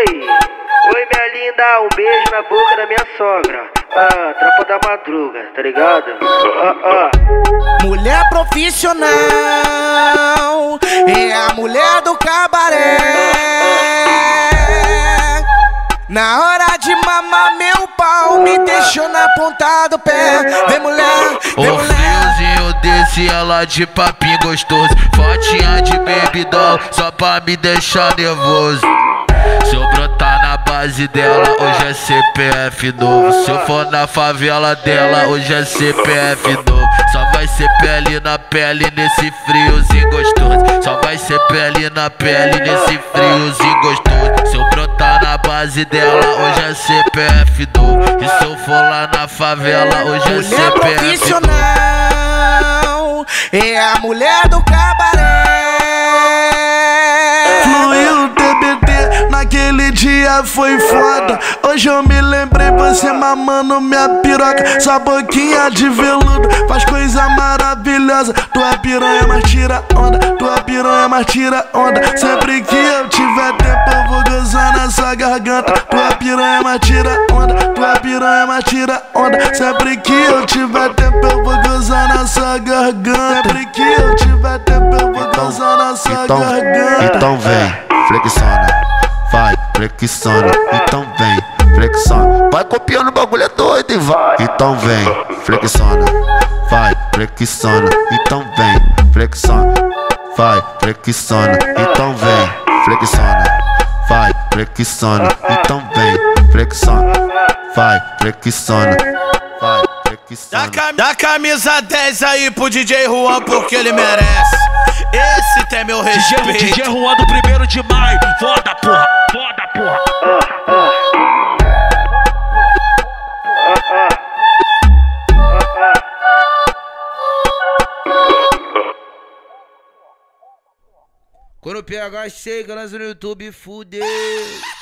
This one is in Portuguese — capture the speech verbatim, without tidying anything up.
Oi, oi minha linda, um beijo na boca da minha sogra. Ah, tropa da madruga, tá ligado? Ah, ah. Mulher profissional é a mulher do cabaré. Na hora de mamar meu pau, me deixou na ponta do pé. Vem mulher, vem o mulher. friozinho desse, ela de papinho gostoso, fotinha de baby doll, só pra me deixar nervoso. Se eu brotar na base dela, hoje é C P F novo. Se eu for na favela dela, hoje é C P F novo. Só vai ser pele na pele nesse friozinho gostoso. Só vai ser pele na pele nesse friozinho gostoso. Se eu brotar na base dela, hoje é C P F novo. E se eu for lá na favela, hoje é C Mulher P F profissional novo. é a mulher do cabaré. Fluiu o D B D, naquele dia foi foda. Hoje eu me lembrei você mamando minha piroca. Sua boquinha de veludo faz coisa maravilhosa. Tua piranha mais tira onda, tua piranha mais tira onda. Sempre que eu tiver tempo eu vou gozar na sua garganta. Tua piranha mais tira onda, tua piranha mais tira onda. Sempre que eu tiver tempo eu vou gozar na sua garganta. Sempre que eu tiver tempo eu vou gozar na sua então, garganta. Então vem, flexiona, vai, flexiona. Então vem, flexiona. Vai copiando o bagulho, é doido e vai. Então vem, flexiona, vai, flexiona. Então vem, flexiona, vai, flexiona. Então vem, flexiona, vai, flexiona. Então vem, flexiona, vai, flexiona, vai, flexiona. Dá, cam dá camisa dez aí pro D J Juan porque ele merece. Esse tem meu respeito. D J, D J Juan do primeiro de maio. Foda, porra, foda, porra. Ah, ah. Ah, ah. Ah, ah. Quando o P H chega, lança no YouTube, fudeu.